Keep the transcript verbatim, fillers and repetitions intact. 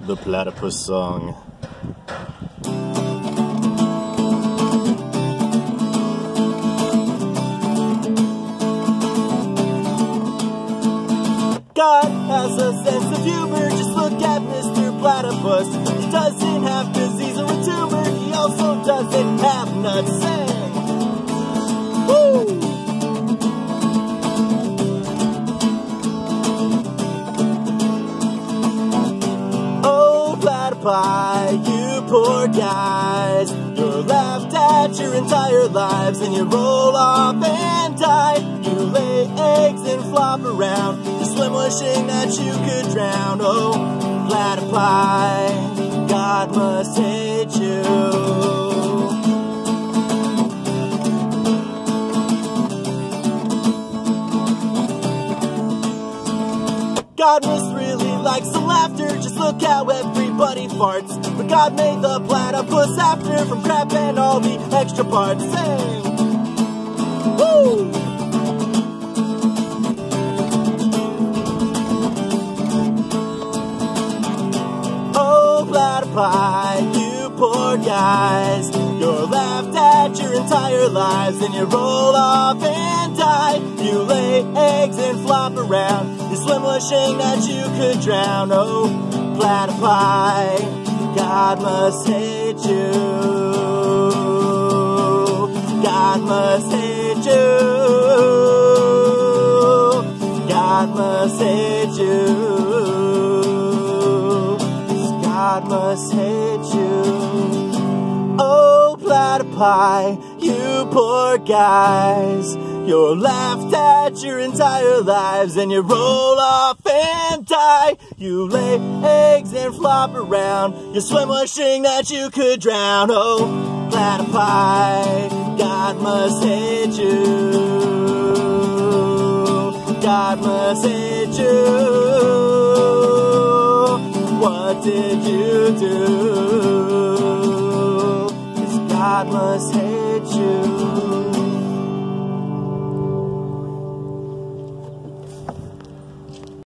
The Platypus Song. God has a sense of humor, just look at Mister Platypus. He doesn't have disease or a tumor, he also doesn't have nuts. Sing! Woo! Oh, platypi, you poor guys, you're laughed at your entire lives, and you roll off and die. You lay eggs and flop around, you swim wishing that you could drown. Oh, platypi, God must hate you. God must really like some laughter, just look how everybody farts. But God made the platypus after, from crap and all the extra parts. Sing! Woo! Oh, platypi, you poor guys, you're laughed at your entire lives, and you roll off and die. You lay eggs and flop around, you swim wishing that you could drown. Oh, platypi, God must hate you. God must hate you. God must hate you. God must hate you. Oh, platypi, you poor guys, you're laughed at your entire lives, and you roll off and die. You lay eggs and flop around, you swim wishing that you could drown. Oh, platypi, God must hate you. God must hate you. What did you do? 'Cause God must hate you.